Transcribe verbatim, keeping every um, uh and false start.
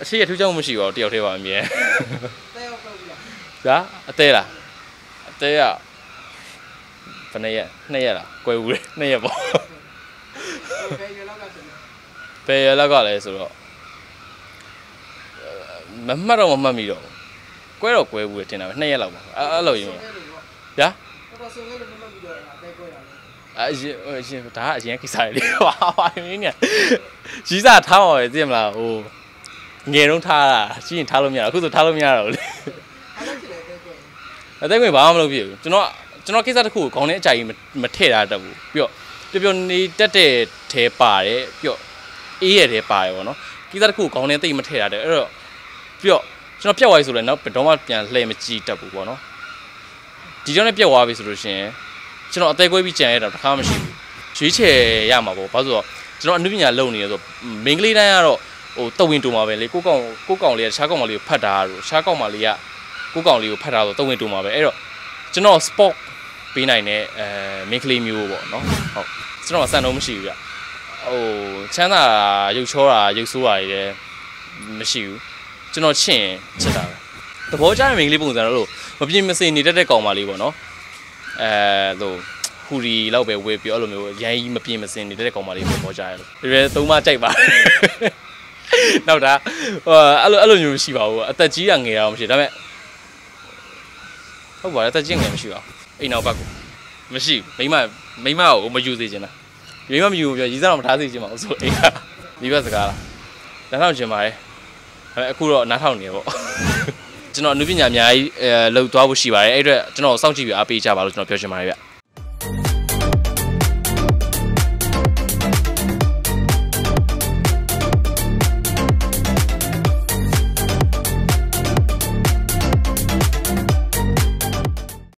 ရှေ့ရထူးခြားမှုမရှိပါဘူးတယောက်တည်းပါအမြဲဒါအသေးလားအသေးရဘယ်နှစ်ရက်နှစ်ရက်လားကွယ်ဦးလေနှစ်ရက်ပေါ့ဘယ်ရလောက်ကလဲဆိုတော့မမှတ်တော့မမှတ်မိတော့ကွဲတော့ကွဲဦးတယ်ထင်တာပဲနှစ်ရက်လောက်ပါအဲ့လိုရင်ဗျာတော်ဆုံးလေးလည်းမမှတ်မိတော့အသေးကွဲတာလေအရင်အရင်ဒါကအရင်ကိစ္စလေဟာဟာမင်းညာကြီးစားထားပါရဲ့သိမလားဟိုငယ်တော့ထားတာရှိရင်ထားလို့မရအခုဆိုထားလို့မရတော့ဘူးလေအသေးကွဲဘာမှမလုပ်ပြဘူးကျွန်တော်ကျွန်တော်ကိစ္စတစ်ခုကိုခေါင်းထဲအကြိုက်မထည့်တာတတ်ဘူးပြီးတော့ပျော်ပျော်နေတတ်တဲ့ထဲပါတယ်ပြီးတော့အေးရတဲ့ပါတယ်ပေါ့နော်ကိစ္စတစ်ခုကိုခေါင်းထဲသိမထည့်တာတဲ့အဲ့တော့ပြီးတော့ကျွန်တော်ပြတ်သွားပြီဆိုတော့နောက်ဘယ်တော့မှပြန်လှည့်မကြည့်တတ်ဘူးပေါ့နော်ဒီကြောင့်လည်းပြတ်သွားပြီဆိုလို့ရှိရင်ကျွန်တော်အသေးကွဲပြီးကြံရတာတစ်ခါမှမရှိဘူးရွေးချယ်ရမှာပေါ့ဘာလို့ဆိုတော့ကျွန်တော်အနုပညာလုပ်နေရဆိုမင်းကလေးတိုင်းကတော့ဟိုတဝင်းတူမှာပဲလေကိုကောင်ကိုကောင်လေးကတခြားကောင်မလေးကိုဖတ်တာတို့တခြားကောင်မလေးကကိုကောင်လေးကိုဖတ်တာဆိုတဝင်းတူမှာပဲအဲ့တော့ကျွန်တော် sport ပေးနိုင်တဲ့အဲမင်းကလေးမျိုးပေါ့နော်ဟုတ်ကျွန်တော်စံတော့မရှိဘူးဗျဟိုချမ်းသာရုပ်ချောတာရုပ်ဆိုးတာတွေလည်းမရှိဘူးကျွန်တော်ချစ်ရင်ချစ်တာပဲသဘောကျတဲ့မင်းကလေးပုံစံတော့လို့မပြင်းမစင်နေတတ်တဲ့ကောင်မလေးပေါ့နော်အဲဟိုဟူရီလောက်ပဲဝေးပြီးအဲ့လိုမျိုးရိုင်းကြီးမပြင်းမစင်နေတဲ့ကောင်မလေးသဘောကျရလို့ဒီရဲသုံးမကြိုက်ပါနောက်တာဟိုအဲ့လိုအဲ့လိုမျိုးမရှိပါဘူးအသက်ကြီးတာငယ်တာမရှိဒါပေမဲ့ဟုတ်ပါရဲ့အသက်ကြီးငယ်မရှိပါဘူးအိမ်နောက်ဘက်ကိုမရှိဘူးမိမမိမကိုမယူစေချင်တာမိမမယူဘူးပြောရီးစားတော့မထားစေချင်ပါဘူးဆိုအိမ်ကဒီဘက်စကားလားနားထောင်ချင်ပါတယ်ဒါပေမဲ့အခုတော့နားထောင်နေပေါ့ကျွန်တော်အနုပညာအများကြီးအဲလှုပ်သွားဖို့ရှိပါတယ်အဲ့အတွက်ကျွန်တော်စောင့်ကြည့်ပြီးအားပေးကြပါလို့ကျွန်တော်ပြောချင်ပါတယ်ဗျ